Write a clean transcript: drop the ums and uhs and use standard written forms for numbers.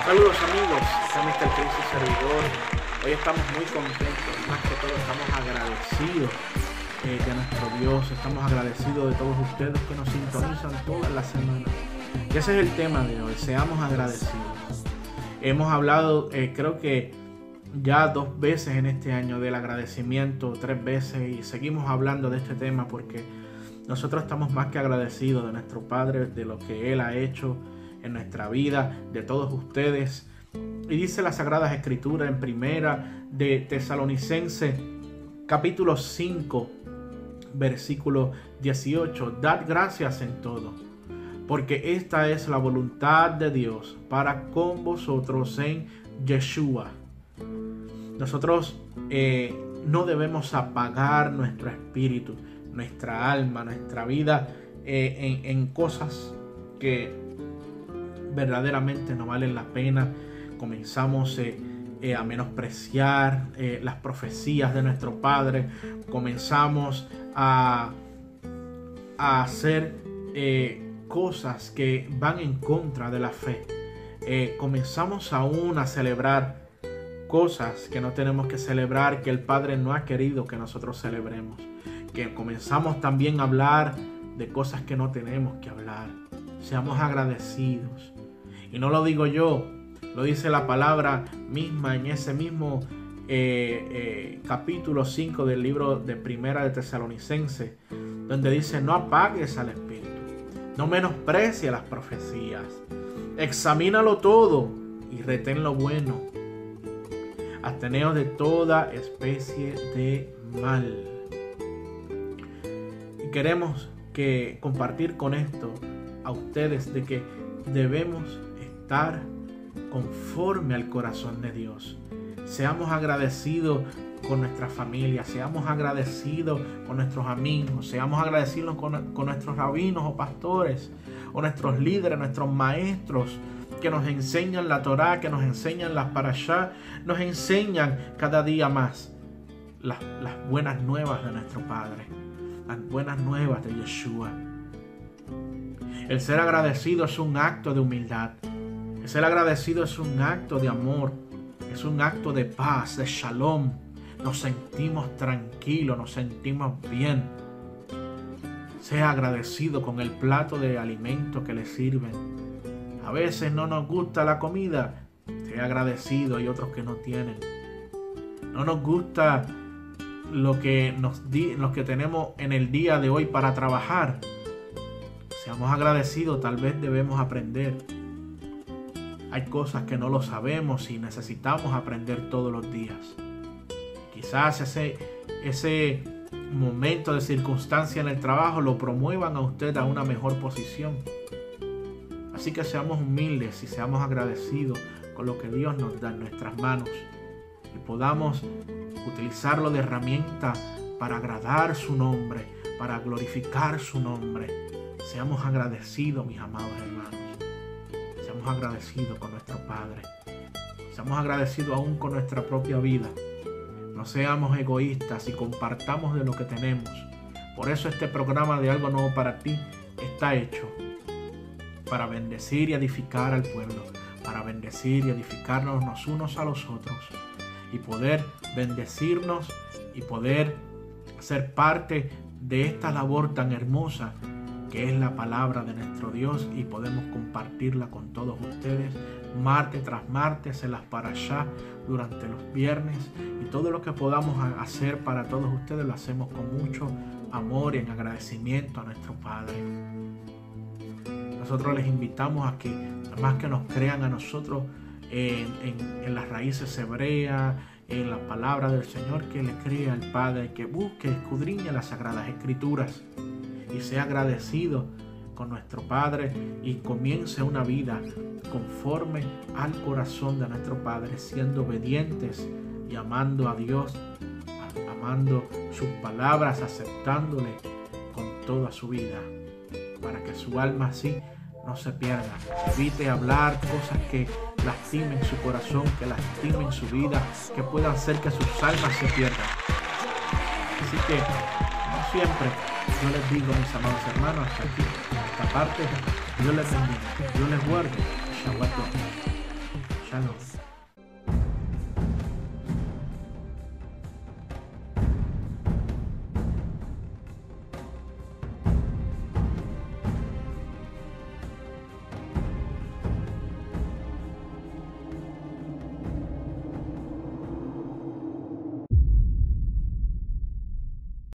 Saludos amigos, acá Mr. Chris, su servidor. Hoy estamos muy contentos, más que todo estamos agradecidos de nuestro Dios, estamos agradecidos de todos ustedes que nos sintonizan todas las semanas. Y ese es el tema de hoy, seamos agradecidos. Hemos hablado, creo que ya 2 veces en este año del agradecimiento, 3 veces, y seguimos hablando de este tema porque nosotros estamos más que agradecidos de nuestro Padre, de lo que Él ha hecho en nuestra vida, de todos ustedes. Y dice las Sagradas Escrituras en Primera de Tesalonicenses, capítulo 5, versículo 18: dad gracias en todo, porque esta es la voluntad de Dios para con vosotros en Yeshua. Nosotros no debemos apagar nuestro espíritu, nuestra alma, nuestra vida en cosas que verdaderamente no valen la pena. Comenzamos a menospreciar las profecías de nuestro Padre. Comenzamos a hacer cosas que van en contra de la fe. Comenzamos aún a celebrar cosas que no tenemos que celebrar, que el Padre no ha querido que nosotros celebremos. Que comenzamos también a hablar de cosas que no tenemos que hablar. Seamos agradecidos. Y no lo digo yo, lo dice la palabra misma en ese mismo capítulo 5 del libro de Primera de Tesalonicenses, donde dice: no apagues al espíritu, no menosprecies las profecías, examínalo todo y retén lo bueno, absteneos de toda especie de mal. Y queremos compartir con esto a ustedes de que debemos estar conforme al corazón de Dios. Seamos agradecidos con nuestra familia, seamos agradecidos con nuestros amigos, seamos agradecidos con nuestros rabinos o pastores, o nuestros líderes, nuestros maestros que nos enseñan la Torá, que nos enseñan las parashá, nos enseñan cada día más las buenas nuevas de nuestro Padre, las buenas nuevas de Yeshua. El ser agradecido es un acto de humildad. El ser agradecido es un acto de amor. Es un acto de paz, de shalom. Nos sentimos tranquilos, nos sentimos bien. Sea agradecido con el plato de alimento que le sirven. A veces no nos gusta la comida. Sea agradecido, hay otros que no tienen. No nos gusta lo que tenemos en el día de hoy para trabajar. Seamos agradecidos, tal vez debemos aprender. Hay cosas que no lo sabemos y necesitamos aprender todos los días. Quizás ese momento de circunstancia en el trabajo lo promuevan a usted a una mejor posición. Así que seamos humildes y seamos agradecidos con lo que Dios nos da en nuestras manos y podamos utilizarlo de herramienta para agradar su nombre, para glorificar su nombre. Seamos agradecidos, mis amados hermanos. Seamos agradecidos con nuestro Padre. Seamos agradecidos aún con nuestra propia vida. No seamos egoístas y compartamos de lo que tenemos. Por eso este programa de Algo Nuevo para Ti está hecho para bendecir y edificar al pueblo, para bendecir y edificarnos los unos a los otros y poder bendecirnos y poder ser parte de esta labor tan hermosa que es la palabra de nuestro Dios, y podemos compartirla con todos ustedes martes tras martes en las parashá, durante los viernes, y todo lo que podamos hacer para todos ustedes lo hacemos con mucho amor y en agradecimiento a nuestro Padre. Nosotros les invitamos a que, además que nos crean a nosotros en las raíces hebreas, en la palabra del Señor, que le crea al Padre, que busque, escudriñe las Sagradas Escrituras y sea agradecido con nuestro Padre y comience una vida conforme al corazón de nuestro Padre, siendo obedientes y amando a Dios, amando sus palabras, aceptándole con toda su vida, para que su alma así no se pierda. Evite hablar cosas que lastimen su corazón, que lastimen su vida, que puedan hacer que sus almas se pierdan. Así que, como siempre, yo les digo, mis amados hermanos, hasta aquí, esta parte, Dios les bendiga, Dios les guarde. Shabbat Shalom. Shalom.